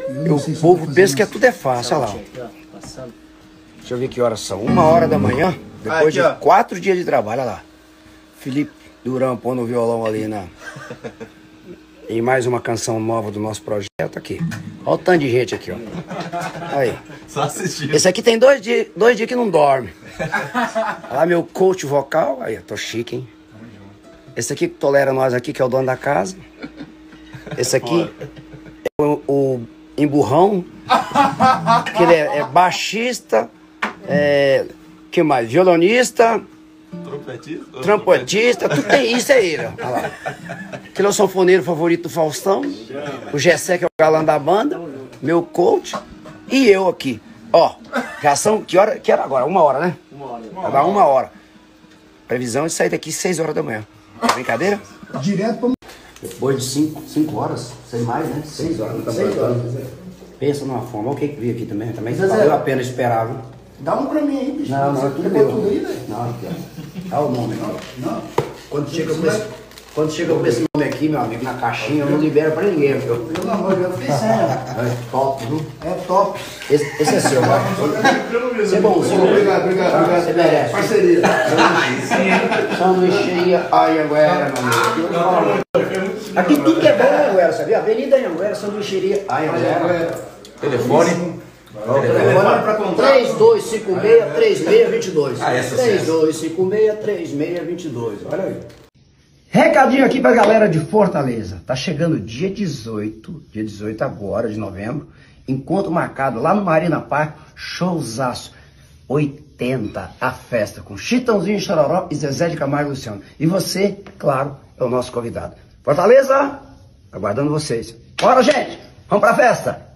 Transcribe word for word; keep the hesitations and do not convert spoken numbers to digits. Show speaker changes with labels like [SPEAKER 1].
[SPEAKER 1] Eu o povo pensa que é tudo é fácil, olha lá. Deixa eu ver que horas são. Uma hora da manhã, depois de quatro dias de trabalho, olha lá. Felipe Durão pondo o violão ali na... E mais uma canção nova do nosso projeto aqui. Olha o tanto de gente aqui, ó. Aí.
[SPEAKER 2] Só assistindo.
[SPEAKER 1] Esse aqui tem dois dias, dois dias que não dorme. Olha lá meu coach vocal. Aí, eu tô chique, hein? Esse aqui que tolera nós aqui, que é o dono da casa. Esse aqui é o, o emburrão. Que ele é, é baixista. É, que mais? Violonista.
[SPEAKER 2] Trompetista?
[SPEAKER 1] Trompetista, tudo tem isso, é ele. Olha lá. Aquele é o sanfoneiro favorito do Faustão. O Gessé, que é o galã da banda. Meu coach. E eu aqui. Ó, já são, que hora, que era agora? Uma hora, né? Uma hora. Vai dar uma hora. Previsão de sair daqui seis horas da manhã. É brincadeira?
[SPEAKER 3] Direto pra...
[SPEAKER 1] Depois de cinco, cinco horas, sei mais, né? seis horas. Tá seis horas. Pensa numa fome. Olha o que que veio aqui também. Também valeu a pena esperar, viu?
[SPEAKER 3] Dá um pra mim aí, bicho.
[SPEAKER 1] Não, não, é tudo meu. Tudo aí, velho? Não, aqui, ó. Olha o nome aqui.
[SPEAKER 3] Não. Não.
[SPEAKER 1] Quando chega com esse, quando chega com esse nome aqui, meu amigo, na caixinha, eu não libero pra ninguém, viu?
[SPEAKER 3] Pelo amor de Deus, fiquei sério.
[SPEAKER 1] É top, viu?
[SPEAKER 3] É top.
[SPEAKER 1] Esse, esse é seu, vai. Você é bom, você é bom.
[SPEAKER 3] Obrigado, obrigado,
[SPEAKER 1] Ah,
[SPEAKER 3] obrigado.
[SPEAKER 1] você merece.
[SPEAKER 3] Parceria.
[SPEAKER 1] Sanduicheria Anhanguera, meu amigo. Aqui tudo que é bom é Anhanguera, sabia? Avenida Anhanguera, sanduicheria Anhanguera.
[SPEAKER 2] Telefone.
[SPEAKER 1] três dois cinco seis, três seis dois dois.
[SPEAKER 2] Ah, essa
[SPEAKER 1] três dois cinco seis, três seis dois dois. Olha aí. Recadinho aqui pra galera de Fortaleza. Tá chegando dia dezoito, dia dezoito agora de novembro. Encontro marcado lá no Marina Park. Showzaço. oitenta a festa com Chitãozinho, Chororó e Zezé de Camargo e Luciano. E você, claro, é o nosso convidado. Fortaleza, aguardando vocês. Bora, gente! Vamos pra festa!